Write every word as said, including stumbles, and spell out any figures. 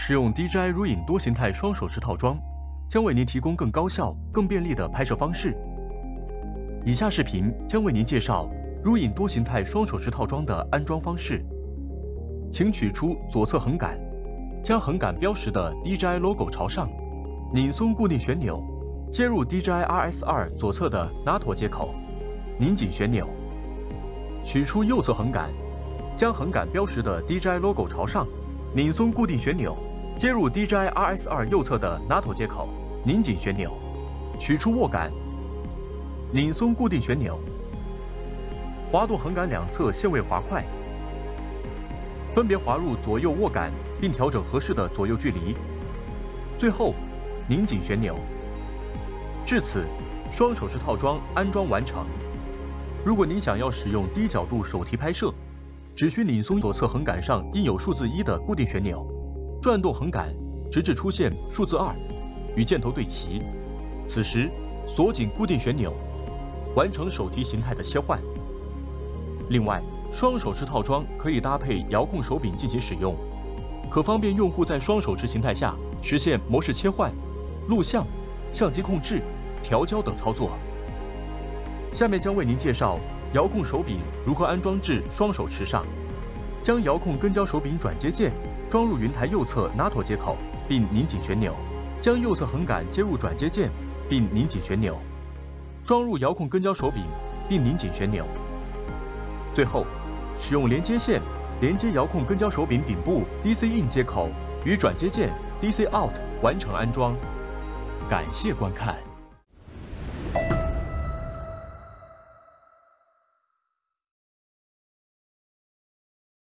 使用 D J I 如影多形态双手持套装，将为您提供更高效、更便利的拍摄方式。以下视频将为您介绍如影多形态双手持套装的安装方式。请取出左侧横杆，将横杆标识的 D J I logo 朝上，拧松固定旋钮，接入 D J I R S 二左侧的 N A T O 接口，拧紧旋钮。取出右侧横杆，将横杆标识的 D J I logo 朝上，拧松固定旋钮，接入 D J I R S 二右侧的 N A T O 接口，拧紧旋钮。取出握杆，拧松固定旋钮，滑动横杆两侧限位滑块，分别滑入左右握杆，并调整合适的左右距离。最后，拧紧旋钮。至此，双手持套装安装完成。如果您想要使用低角度手提拍摄，只需拧松左侧横杆上印有数字一的固定旋钮，转动横杆，直至出现数字二，与箭头对齐。此时锁紧固定旋钮，完成手提形态的切换。另外，双手持套装可以搭配遥控手柄进行使用，可方便用户在双手持形态下实现模式切换、录像、相机控制、调焦等操作。下面将为您介绍遥控手柄如何安装至双手持上。将遥控跟焦手柄转接键装入云台右侧 N A T O 接口，并拧紧旋钮。将右侧横杆接入转接键，并拧紧旋钮。装入遥控跟焦手柄，并拧紧旋钮。最后，使用连接线连接遥控跟焦手柄顶部 D C in 接口与转接键 D C out 完成安装。感谢观看。